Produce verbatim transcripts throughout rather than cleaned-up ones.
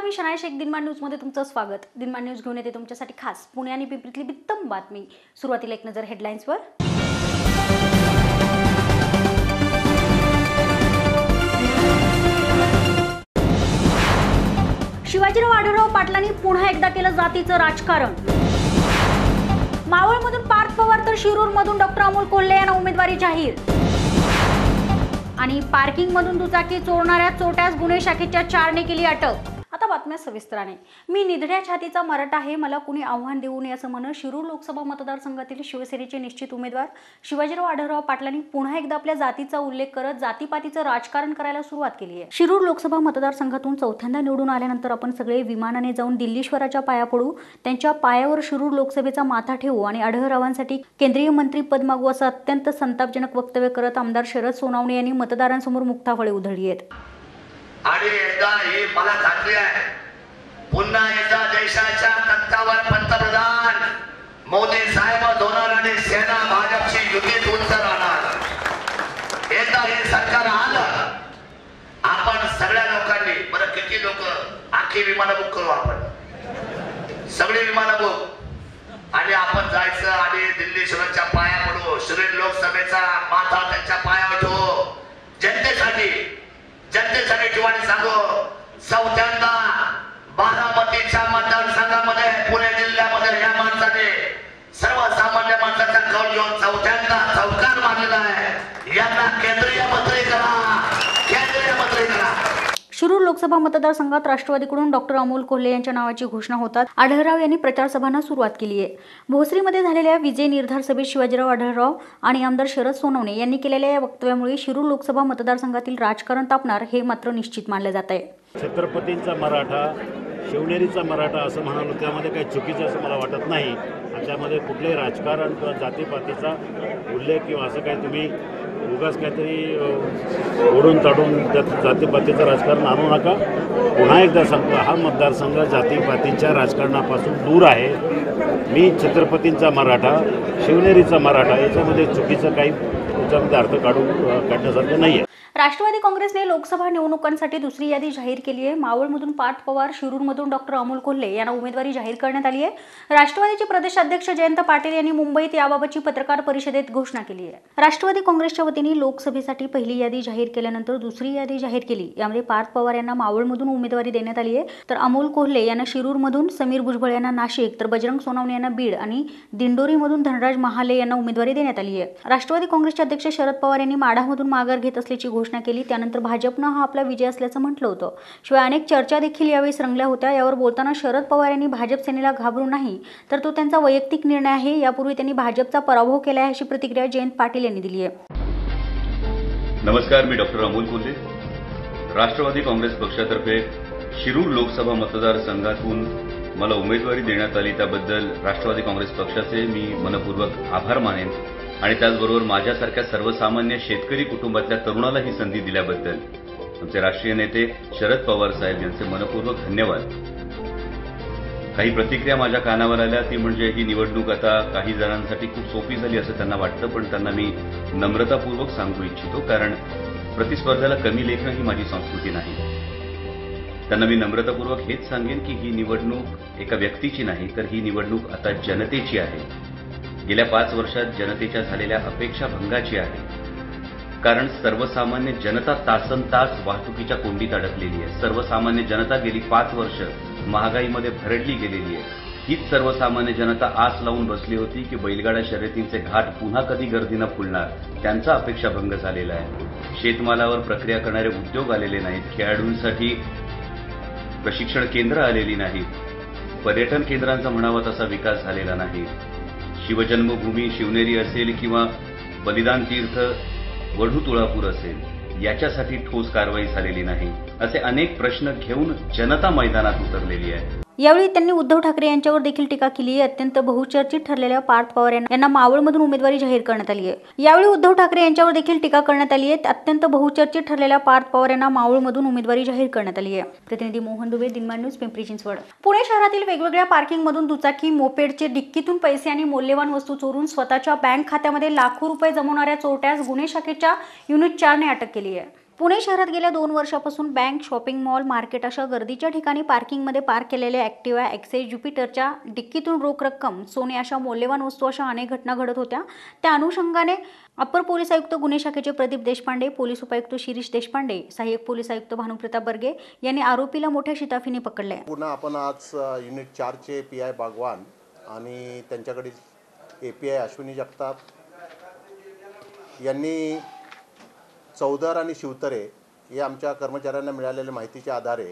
मी शनाय शेख. दिनमान न्यूजमध्ये तुमचं स्वागत. दिनमान न्यूज घेऊन येते तुमच्यासाठी खास पुणे आणि पिंपरीतली बित्तम बातमी. सुरुवातीला एक नजर हेडलाईन्सवर. शिवाजीराव आढळराव पाटलांनी पुन्हा एकदा केलं जातीचं राजकारण. मावळमधून पार्थ पवार तर शिरूरमधून डॉक्टर अमोल कोल्हे यांना उमेदवारी जाहीर. आणि पार्किंग मधून दुचाकी चोरणाऱ्या चोरट्यास गुन्हे शाखेच्या चारने केली अटक. आता बातम्या सविस्तराने. मी निधड्या छातीचा मराठा आहे, मला कुणी आव्हान देऊ नये असं म्हणत शिरूर लोकसभा मतदारसंघातील शिवसेनेचे निश्चित उमेदवार शिवाजीराव आढळराव पाटलांनी पुन्हा एकदा आपल्या जातीचा उल्लेख करत जातीपातीचं राजकारण करायला सुरुवात केली आहे. शिरूर लोकसभा मतदारसंघातून चौथ्यांदा निवडून आल्यानंतर आपण सगळे विमानाने जाऊन दिल्लीश्वराच्या पाया पडू, त्यांच्या पायावर शिरूर लोकसभेचा माथा ठेवू आणि आढळरावांसाठी केंद्रीय मंत्री पद मागू असं अत्यंत संतापजनक वक्तव्य करत आमदार शरद सोनवणे यांनी मतदारांसमोर मुक्ताफळे उधळली आहेत. आणि एकदा ही मला खात्री आहे, पुन्हा एकदा देशाच्या तख्तावर पंतप्रधान मोदी साहेब होणार आणि सेना भाजपची युतीत उंच राहणार. एकदा हे सरकार आलं, आपण सगळ्या लोकांनी, बरं किती लोक आखी विमानं बुक करू, आपण सगळी विमानं बुक आणि आपण जायचं आणि दिल्ली शिवच्या पाया पडू, शिरूर लोकसभेचा माथा त्यांच्या पायावर ठेवू. जनतेसाठी जनतेसाठी ठिकाणी सांगू, चौथ्यांदा बारामतीच्या मतदारसंघामध्ये पुणे जिल्ह्यामध्ये या माणसाने सर्वसामान्य माणसाचा कौल घेऊन चौथ्यांदा चौकार मारलेला आहे. यांना केंद्रीय मंत्री करा, केंद्रीय मंत्री करा. शिरूर लोकसभा मतदारसंघात राष्ट्रवादीकडून डॉक्टर अमोल कोल्हे यांच्या नावाची घोषणा होतात आढळराव यांनी प्रचार सभांना सुरुवात केली आहे. भोसरीमध्ये झालेल्या विजय निर्धार सभेत शिवाजीराव आढळराव आणि आमदार शरद सोनवणे यांनी केलेल्या या वक्तव्यामुळे शिरूर लोकसभा मतदारसंघातील राजकारण तापणार हे मात्र निश्चित मानले जात आहे. छत्रपतींचा मराठा, शिवनेरीचा मराठा असं म्हणालो, त्यामध्ये काही चुकीचं असं मला वाटत नाही. त्यामध्ये कुठलंही राजकारण किंवा जातीपातीचा उल्लेख किंवा असं काही तुम्ही उगाच काहीतरी ओढून ताडून त्यात जातीपातीचं राजकारण आणू नका. पुन्हा एकदा सांगतो, हा मतदारसंघ जातीपातीच्या राजकारणापासून दूर आहे. मी छत्रपतींचा मराठा, शिवनेरीचा मराठा याच्यामध्ये चुकीचं काही त्याच्यामध्ये अर्थ काढून काढण्यासारखं नाही आहे. राष्ट्रवादी काँग्रेसने लोकसभा निवडणुकांसाठी दुसरी यादी जाहीर केली आहे. मावळमधून पार्थ पवार, शिरूरमधून डॉक्टर अमोल कोल्हे यांना उमेदवारी जाहीर करण्यात आली आहे. राष्ट्रवादीचे प्रदेशाध्यक्ष जयंत पाटील यांनी मुंबईत याबाबतची पत्रकार परिषदेत घोषणा केली आहे. राष्ट्रवादी काँग्रेसच्या वतीने लोकसभेसाठी पहिली यादी जाहीर केल्यानंतर दुसरी यादी जाहीर केली. यामध्ये पार्थ पवार यांना मावळमधून उमेदवारी देण्यात आली आहे, तर अमोल कोल्हे यांना शिरूरमधून, समीर भुजबळ यांना नाशिक, तर बजरंग सोनवणे यांना बीड आणि दिंडोरीमधून धनराज महाले यांना उमेदवारी देण्यात आली आहे. राष्ट्रवादी काँग्रेसचे अध्यक्ष शरद पवार यांनी माढामधून माघार घेत असल्याची घोषणा केली. त्यानंतर भाजपनं हा आपला विजय असल्याचं म्हटलं होतं. शिवाय अनेक चर्चा देखील यावेळी रंगल्या होत्या. यावर बोलताना शरद पवार यांनी भाजप सेनेला घाबरू नाही, तर तो त्यांचा वैयक्तिक निर्णय आहे. यापूर्वी त्यांनी भाजपचा पराभव केला आहे अशी प्रतिक्रिया जयंत पाटील यांनी दिली आहे. नमस्कार, मी डॉक्टर अमोल कोल्हे. राष्ट्रवादी काँग्रेस पक्षातर्फे शिरूर लोकसभा मतदारसंघातून मला उमेदवारी देण्यात आली त्याबद्दल राष्ट्रवादी काँग्रेस पक्षाचे मी मनपूर्वक आभार मानेन आणि त्याचबरोबर माझ्यासारख्या सर्वसामान्य शेतकरी कुटुंबातल्या तरुणाला ही संधी दिल्याबद्दल आमचे राष्ट्रीय नेते शरद पवार साहेब यांचे मनपूर्वक धन्यवाद. काही प्रतिक्रिया माझ्या कानावर आल्या, ती म्हणजे ही निवडणूक आता काही जणांसाठी खूप सोपी झाली असं त्यांना वाटतं, पण त्यांना मी नम्रतापूर्वक सांगू इच्छितो, कारण प्रतिस्पर्ध्याला कमी लेखणं ही माझी संस्कृती नाही. त्यांना मी नम्रतापूर्वक हेच सांगेन की ही निवडणूक एका व्यक्तीची नाही, तर ही निवडणूक आता जनतेची आहे. गेल्या पाच वर्षात जनतेच्या झालेल्या अपेक्षा भंगाची आहे, कारण सर्वसामान्य जनता तासन तास वाहतुकीच्या कोंडीत अडकलेली आहे. सर्वसामान्य जनता गेली पाच वर्ष महागाईमध्ये भरडली गेलेली आहे. हीच सर्वसामान्य जनता आस लावून बसली होती की बैलगाडा शर्यतींचे घाट पुन्हा कधी गर्दीनं फुलणार, त्यांचा अपेक्षाभंग झालेला आहे. शेतमालावर प्रक्रिया करणारे उद्योग आलेले नाहीत, खेळाडूंसाठी प्रशिक्षण केंद्र आलेली नाहीत, पर्यटन केंद्रांचा म्हणावा तसा विकास झालेला नाही. शिवजन्मभूमी शिवनेरी असेल किंवा बलिदान तीर्थ वढू तुळापूर असेल, याच्यासाठी ठोस कारवाई झालेली नाही. असे अनेक प्रश्न घेऊन जनता मैदानात उतरलेली आहे. यावेळी त्यांनी उद्धव ठाकरे यांच्यावर देखील टीका केली आहे. अत्यंत बहुचर्चित ठरलेल्या पार्थ पवार यांना मावळमधून उमेदवारी जाहीर करण्यात आली आहे. यावेळी उद्धव ठाकरे यांच्यावर देखील टीका करण्यात आली आहे. अत्यंत बहुचर्चित ठरलेल्या पार्थ पवार यांना मावळमधून उमेदवारी जाहीर करण्यात आली आहे. प्रतिनिधी मोहन दुबे, दिनमान न्यूज, पिंपरी चिंचवड. पुणे शहरातील वेगवेगळ्या पार्किंगमधून दुचाकी, मोपेडचे डिक्कीतून पैसे आणि मौल्यवान वस्तू चोरून स्वतःच्या बँक खात्यामध्ये लाखो रुपये जमवणाऱ्या चोरट्यास गुन्हे शाखेच्या युनिट चारने अटक केली आहे. पुणे शहरात गेल्या दोन वर्षापासून बँक, शॉपिंग मॉल, मार्केट अशा गर्दीच्या ठिकाणी पार्किंगमध्ये पार्क केलेल्या ॲक्टिवा, एक्सेस, ज्युपिटरच्या डिक्कीतून रोख रक्कम, सोने अशा मौल्यवान वस्तू अशा अनेक घटना घडत होत्या। त्या अनुषंगाने अप्पर पोलीस आयुक्त गुन्हे शाखेचे प्रदीप देशपांडे, पोलीस उपायुक्त शिरीष देशपांडे, सहाय्यक पोलीस आयुक्त भानुप्रताप बर्गे यांनी आरोपीला मोठ्या शिताफीने पकडले। पुन्हा आपण आज युनिट चारचे पी आय बागवान आणि त्यांच्याकडील A P I Ashwini Jagtap यांनी चौदर आणि शिवतरे हे आमच्या कर्मचाऱ्यांना मिळालेल्या माहितीच्या आधारे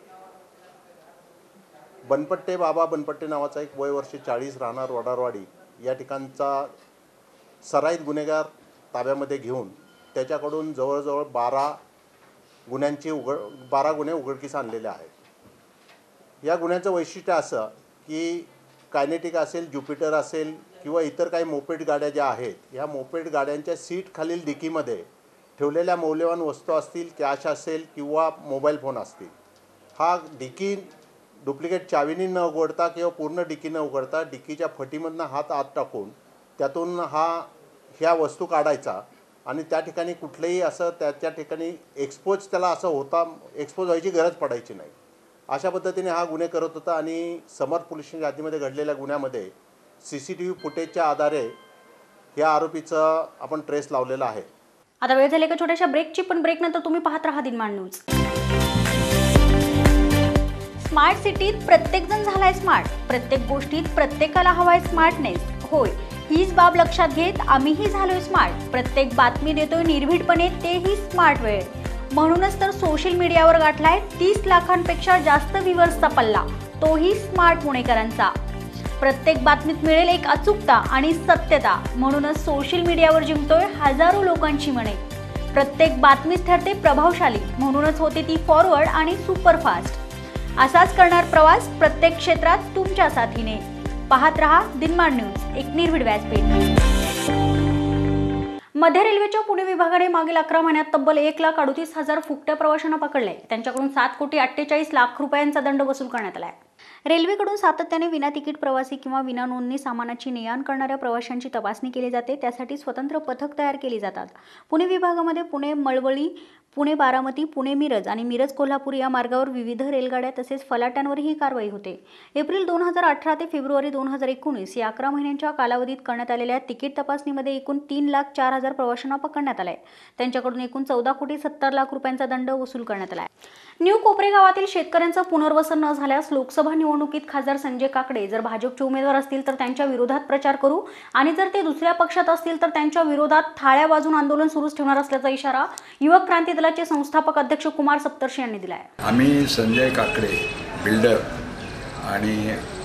बनपट्टे बाबा बनपट्टे नावाचा एक वय वर्ष चाळीस राहणार वडारवाडी या ठिकाणचा सराईत गुन्हेगार ताब्यामध्ये घेऊन त्याच्याकडून जवळजवळ बारा गुन्ह्यांची उघड बारा गुन्हे उघडकीस आणलेले आहेत। या गुन्ह्यांचं वैशिष्ट्य असं की कायनेटिक असेल, ज्युपिटर असेल किंवा इतर काही मोपेड गाड्या ज्या आहेत या मोपेड गाड्यांच्या सीट खालील डिकीमध्ये ठेवलेल्या मौल्यवान वस्तू असतील, कॅश असेल किंवा मोबाईल फोन असतील, हा डिकी डुप्लिकेट चावीनी न उघडता किंवा पूर्ण डिकी न उघडता डिकीच्या फटीमधनं हात आत टाकून त्यातून हा ह्या वस्तू काढायचा आणि त्या ठिकाणी कुठलंही असं त्याच्या ठिकाणी एक्सपोज त्याला असं होता एक्सपोज व्हायची गरज पडायची नाही। अशा पद्धतीने हा गुन्हे करत होता आणि समर्थ पोलीस स्टेशन हद्दीमध्ये घडलेल्या गुन्ह्यामध्ये सी सी टी व्ही फुटेजच्या आधारे या आरोपीचं आपण ट्रेस लावलेला आहे। आता वेळ झाली एका छोट्याशा ब्रेकची, पण ब्रेक नंतर तुम्ही पाहत राहा दिनमान न्यूज। स्मार्ट सिटीत प्रत्येक जण झालाय स्मार्ट, प्रत्येक गोष्टीत प्रत्येकाला हवाय स्मार्टनेस। होय, हीच बाब लक्षात घेत आम्हीही झालोय स्मार्ट। प्रत्येक बातमी देतोय निर्भीडपणे, तेही स्मार्ट वेळ। म्हणूनच तर सोशल मीडियावर गाठलाय तीस लाखांपेक्षा जास्त व्ह्यूअर्सचा पल्ला, तोही स्मार्ट पुणेकरांचा। प्रत्येक बातमीत मिळेल एक अचूकता आणि सत्यता, म्हणूनच सोशल मीडियावर जिंकतोय हजारो लोकांची मने। प्रत्येक बातमीच ठरते प्रभावशाली, म्हणूनच होते ती फॉरवर्ड आणि सुपरफास्ट। असाच करणार प्रवास प्रत्येक क्षेत्रात तुमच्या साथीने। पाहत रहा दिनमान न्यूज, एक निर्भीड व्यासपीठ। मध्य रेल्वेच्या पुणे विभागाने मागील अकरा महिन्यात तब्बल एक लाख अडतीस हजार फुकट्या प्रवाशांना पकडले। त्यांच्याकडून सात कोटी अठ्ठेचाळीस लाख रुपयांचा दंड वसूल करण्यात आला आहे। रेल्वेकडून सातत्याने विना तिकीट प्रवासी किंवा विना नोंदणी सामानाची ने-आण करणाऱ्या प्रवाशांची तपासणी केली जाते। त्यासाठी स्वतंत्र पथक तयार केली जातात। पुणे विभागामध्ये पुणे मळवळी, पुणे बारामती, पुणे मिरज आणि मिरज कोल्हापूर या मार्गावर विविध रेलगाड्या तसेच फलाटांवरही ही कारवाई होते। एप्रिल दोन हजार अठरा ते फेब्रुवारी दोन हजार एकोणीस या अकरा महिन्यांच्या कालावधीत करण्यात आलेल्या तिकीट तपासणीमध्ये एकूण तीन लाख चार हजार प्रवाशांना पकडण्यात आलाय। त्यांच्याकडून एकूण चौदा कोटी सत्तर लाख रुपयांचा दंड वसूल करण्यात आला आहे। न्यू कोपरे गावातील शेतकऱ्यांचं पुनर्वसन न झाल्यास लोकसभा निवडणुकीत खासदार संजय काकडे जर भाजपचे उमेदवार असतील तर त्यांच्या विरोधात प्रचार करू आणि जर ते दुसऱ्या पक्षात असतील तर त्यांच्या विरोधात थाळ्या वाजून आंदोलन सुरूच ठेवणार असल्याचा इशारा युवक क्रांती दलाचे संस्थापक अध्यक्ष कुमार सप्तर्षी यांनी दिला आहे। आम्ही संजय काकडे बिल्डर आणि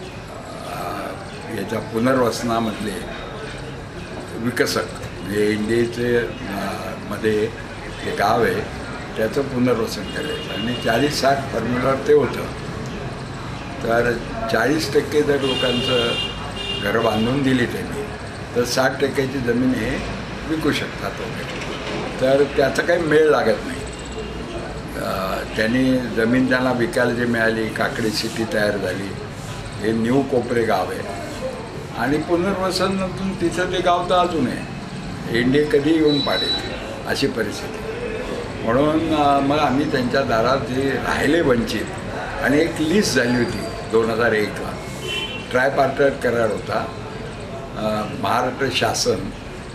याच्या पुनर्वसनामधले विकसक म्हणजे इंडियाचे मध्ये जे गाव आहे त्याचं पुनर्वसन करायचं आणि चाळीस साठ फॉर्म्युलावर ते होतं। तर चाळीस टक्के जर लोकांचं घरं बांधून दिली त्यांनी तर साठ टक्क्याची जमीन हे विकू शकतात वगैरे। तर त्याचा काही मेळ लागत नाही। त्यांनी जमीन त्यांना विकायला जी मिळाली, काकडी सिटी तयार झाली, हे न्यू कोपरे गाव आहे आणि पुनर्वसनातून तिथं ते गाव तर अजून आहे, इंडिया कधी येऊन पाडेल अशी परिस्थिती। म्हणून मग आम्ही त्यांच्या दारात जे राहिले वंचित आणि एक लिस्ट झाली होती दोन हजार एकला, ट्रायपार्टट करार होता। महाराष्ट्र शासन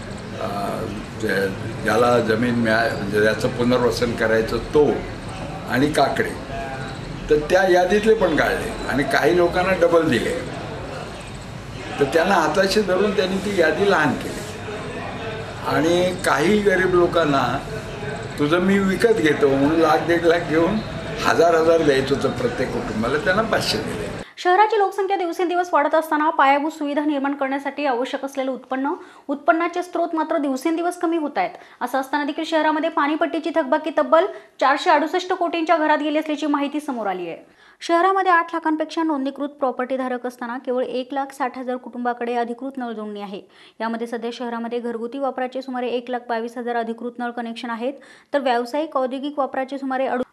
ज्याला जमीन मिळा म्हणजे ज्याचं पुनर्वसन करायचं तो आणि काकडे, तर त्या यादीतले पण काढले आणि काही लोकांना डबल दिले। तर त्यांना हाताशी धरून त्यांनी ती यादी लहान केली आणि काही गरीब लोकांना तुझं मी विकत घेतो म्हणून लाख दीड लाख घेऊन हजार हजार द्यायचं होतं प्रत्येक कुटुंबाला, त्यांना पाचशे दिले। शहराची लोकसंख्या दिवसेंदिवस वाढत असताना पायाभूत सुविधा निर्माण करण्यासाठी आवश्यक असलेलं उत्पन्न उत्पन्नाचे स्रोत मात्र दिवसेंदिवस कमी होत आहेत। असं असताना देखील शहरामध्ये पाणीपट्टीची थकबाकी तब्बल चारशे अडुसष्ट कोटींच्या घरात गेली असल्याची माहिती समोर आली आहे। शहरामध्ये आठ लाखांपेक्षा नोंदणीकृत प्रॉपर्टी धारक असताना केवळ एक लाख साठ हजार कुटुंबाकडे अधिकृत नळ जोडणी आहे। यामध्ये सध्या शहरामध्ये घरगुती वापराचे सुमारे एक लाख बावीस हजार अधिकृत नळ कनेक्शन आहेत, तर व्यावसायिक औद्योगिक वापराचे सुमारे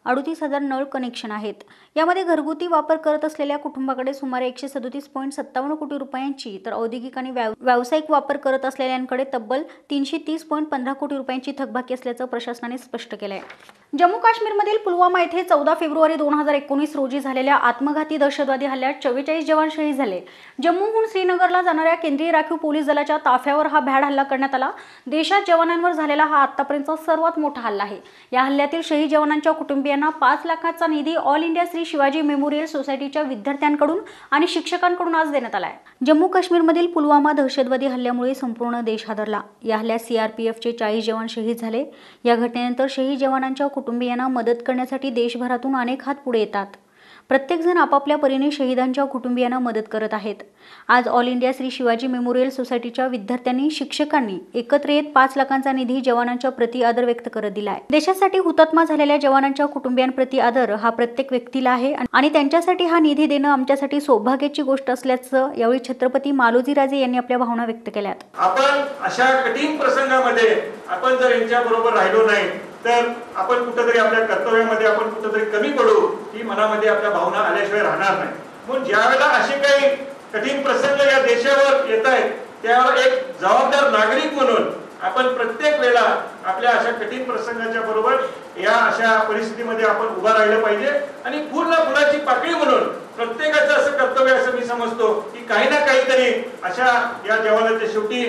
अडतीस हजार नळ कनेक्शन आहेत। यामध्ये घरगुती वापर करत असलेल्या कुटुंबाकडे सुमारे एकशे सदोतीस पॉईंट सत्तावन्न कोटी रुपयांची तर औद्योगिक आणि व्यावसायिक वापर करत असलेल्यांकडे तब्बल तीनशे तीस पॉईंट पंधरा कोटी रुपयांची थकबाकी असल्याचं प्रशासनाने स्पष्ट केलं आहे। जम्मू काश्मीरमधील पुलवामा येथे चौदा फेब्रुवारी दोन हजार एकोणीस रोजी झालेल्या आत्मघाती दहशतवादी हल्ल्यात चव्वेचाळीस जवान शहीद झाले। जम्मूहून श्रीनगरला जाणाऱ्या केंद्रीय राखीव पोलीस दलाच्या ताफ्यावर हा भ्याड हल्ला करण्यात आला। देशात जवानांवर झालेला हा आतापर्यंतचा सर्वात मोठा हल्ला आहे। या हल्ल्यातील शहीद जवानांच्या कुटुंबियांना पाच लाखांचा निधी all India Shri Shivaji memorial सोसायटीच्या विद्यार्थ्यांकडून आणि शिक्षकांकडून आज देण्यात आला आहे। जम्मू काश्मीरमधील पुलवामा दहशतवादी हल्ल्यामुळे संपूर्ण देश हादरला। या हल्ल्यात सीआरपीएफचे चाळीस जवान शहीद झाले। या घटनेनंतर शहीद जवानांच्या कुटुंबियांना मदत करण्यासाठी देशभरातून अनेक हात पुढे येतात। प्रत्येकजण आपापल्या परीने शहीदांच्या कुटुंबियांना मदत करत आहेत। आज all India Shri Shivaji memorial सोसायटीच्या विद्यार्थ्यांनी शिक्षकांनी एकत्र येत पाच लाखांचा निधी जवानांच्या प्रति आदर व्यक्त करत दिला आहे। देशासाठी हुतात्मा झालेल्या जवानांच्या कुटुंबियांप्रती आदर हा प्रत्येक व्यक्तीला आहे आणि त्यांच्यासाठी हा निधी देणं आमच्यासाठी सौभाग्याची गोष्ट असल्याचं यावेळी छत्रपती मालोजी राजे यांनी आपल्या भावना व्यक्त केल्यात। आपण अशा कठीण प्रसंगामध्ये आपण जर यांच्या बरोबर राहिलो नाही तर आपण कुठेतरी आपल्या कर्तव्यामध्ये आपण कुठेतरी कमी पडू ही मनामध्ये आपल्या भावना आल्याशिवाय राहणार नाही। म्हणून ज्यावेळेला असे काही कठीण प्रसंग या देशावर येत आहेत त्यावर एक जबाबदार नागरिक म्हणून आपण प्रत्येक वेळा आपल्या अशा कठीण प्रसंगाच्या बरोबर या अशा परिस्थितीमध्ये आपण उभा राहिलं पाहिजे आणि पूर्ण फुलाची पाकळी म्हणून प्रत्येकाचं असं कर्तव्य असं मी समजतो की काही ना काहीतरी अशा या जवानाच्या शेवटी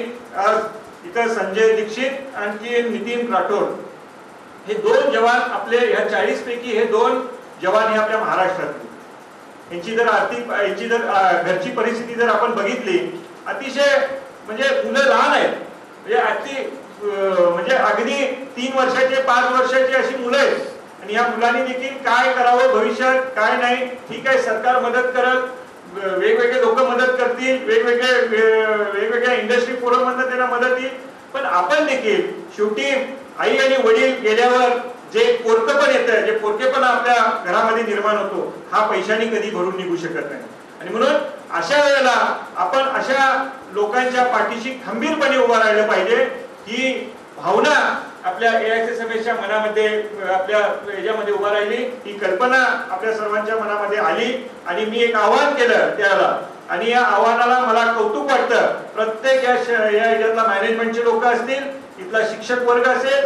इथं संजय दीक्षित आणखी नितीन राठोड हे दोन जवान आपले ह्या चाळीस पैकी हे दोन जवान हे आपल्या महाराष्ट्रातले। यांची जर आर्थिक यांची जर घरची परिस्थिती जर आपण बघितली अतिशय म्हणजे मुलं लहान आहेत म्हणजे अगदी म्हणजे अगदी तीन वर्षाचे पाच वर्षाची अशी मुलं आहेत आणि या मुलांनी देखील काय करावं भविष्यात काय नाही ठीक आहे सरकार मदत करत वेगवेगळे लोक मदत करतील वेगवेगळे वेगवेगळ्या इंडस्ट्री फोरम मधून त्यांना मदत येईल पण आपण देखील शेवटी आई आणि वडील गेल्यावर जे पोरकेपण येतं जे पोरकेपण आपल्या घरामध्ये निर्माण होतो हा पैशाने कधी भरून निघू शकत नाही आणि म्हणून अशा वेळेला आपण अशा लोकांच्या पाठीशी खंबीरपणे उभा राहिलं पाहिजे। ही भावना आपल्या एआयसीएसएफच्या मनामध्ये आपल्या याच्यामध्ये उभा राहिली ही कल्पना आपल्या सर्वांच्या मनामध्ये आली आणि मी एक आवाहन केलं त्याला आणि या आव्हानाला मला कौतुक वाटतं। प्रत्येक या याच्यातला मॅनेजमेंटचे लोक असतील इथला शिक्षक वर्ग असेल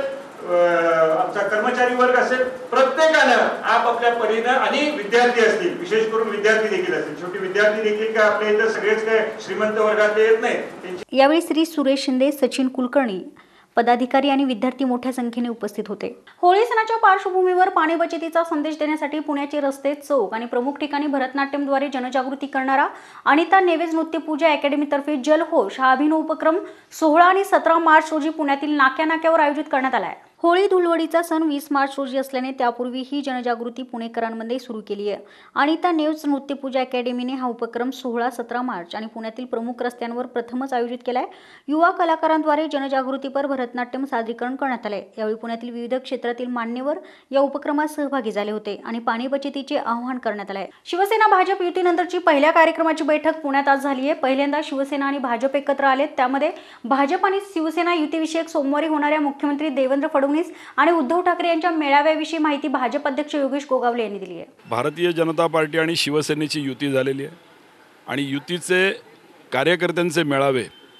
आमचा कर्मचारी वर्ग असेल प्रत्येकानं आपापल्या परीने आणि विद्यार्थी असतील विशेष करून विद्यार्थी देखील असतील शेवटी विद्यार्थी देखील काय आपल्या इथं सगळेच काय श्रीमंत वर्गातले येत नाही। यावेळी श्री सुरेश शिंदे सचिन कुलकर्णी पदाधिकारी आणि विद्यार्थी मोठ्या संख्येने उपस्थित होते। होळी सणाच्या पार्श्वभूमीवर पाणी बचतीचा संदेश देण्यासाठी पुण्याचे रस्ते चौक आणि प्रमुख ठिकाणी भरतनाट्यमद्वारे जनजागृती करणारा अनिता नेवेज नृत्यपूजा अकॅडमीतर्फे जलहोश हा अभिनव उपक्रम सोळा आणि सतरा मार्च रोजी पुण्यातील नाक्या नाक्यावर आयोजित करण्यात आला आहे। होळी धुळवडीचा सण वीस मार्च रोजी असल्याने त्यापूर्वी ही जनजागृती पुणेकरांमध्ये सुरू केली आहे। अनिता नेवेज नृत्यपूजा अकॅडमीने हा उपक्रम सोळा सतरा मार्च आणि पुण्यातील प्रमुख रस्त्यांवर प्रथमच आयोजित केला आहे। युवा कलाकारांद्वारे जनजागृतीपर भरतनाट्यम सादरीकरण करण्यात आले। यावेळी पुण्यातील विविध क्षेत्रातील मान्यवर या उपक्रमात सहभागी झाले होते आणि पाणी बचतीचे आवाहन करण्यात आले। शिवसेना भाजप युतीनंतरची पहिल्या कार्यक्रमाची बैठक पुण्यात आज झाली आहे। पहिल्यांदा शिवसेना आणि भाजप एकत्र आलेत। त्यामध्ये भाजप आणि शिवसेना युतीविषयक सोमवारी होणाऱ्या मुख्यमंत्री देवेंद्र फडणवीस आणि उद्धव ठाकरे यांच्या मेळाव्याविषयी माहिती भाजप अध्यक्ष योगेश गोगावले यांनी दिली आहे। भारतीय जनता पार्टी आणि शिवसेनेची युती झालेली आहे आणि युतीचे कार्यकर्त्यांचे मेळावे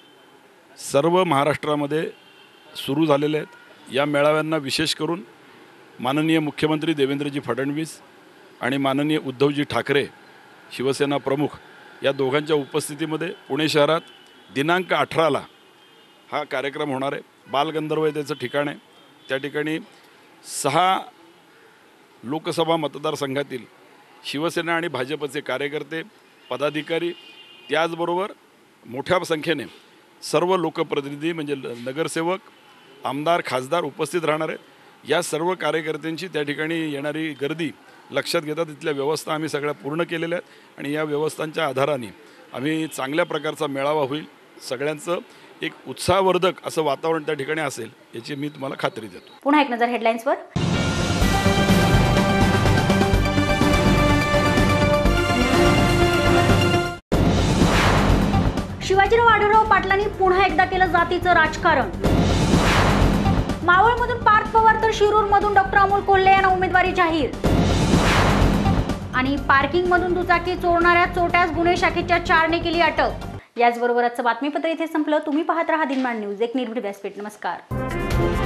सर्व महाराष्ट्रामध्ये सुरू झालेले आहेत। या मेळाव्यांना विशेष करून माननीय मुख्यमंत्री देवेंद्रजी फडणवीस आणि माननीय उद्धवजी ठाकरे शिवसेना प्रमुख या दोघांच्या उपस्थितीमध्ये पुणे शहरात दिनांक अठराला हा कार्यक्रम होणार आहे। बालगंधर्व त्याचं ठिकाण आहे। त्या ठिकाणी सहा लोकसभा मतदारसंघातील शिवसेना आणि भाजपचे कार्यकर्ते पदाधिकारी त्याचबरोबर मोठ्या संख्येने सर्व लोकप्रतिनिधी म्हणजे नगरसेवक आमदार खासदार उपस्थित राहणार आहेत। या सर्व कार्यकर्त्यांची त्या ठिकाणी येणारी गर्दी लक्षात घेता तिथल्या व्यवस्था आम्ही सगळ्या पूर्ण केलेल्या आहेत आणि या व्यवस्थांच्या आधाराने आम्ही चांगल्या प्रकारचा मेळावा होईल। सगळ्यांचं एक उत्साहवर्धक असं वातावरण त्या ठिकाणी असेल याची मी तुम्हाला खात्री देतो। पुन्हा एक नजर हेडलाईन्सवर। शिवाजीराव आढळराव पाटलांनी पुन्हा एकदा केलं जातीचं राजकारण। मावळमधून पार्थ पवार तर शिरूरमधून डॉक्टर अमोल कोल्हे यांना उमेदवारी जाहीर. आणि पार्किंगमधून दुचाकी चोरणाऱ्या चोट्यास गुन्हे शाखेच्या चारने केली अटक. याचबरोबर आजचं बातमीपत्र इथे संपलं. तुम्ही पाहत रहा दिनमान न्यूज, एक निर्भीड व्यासपीठ. नमस्कार.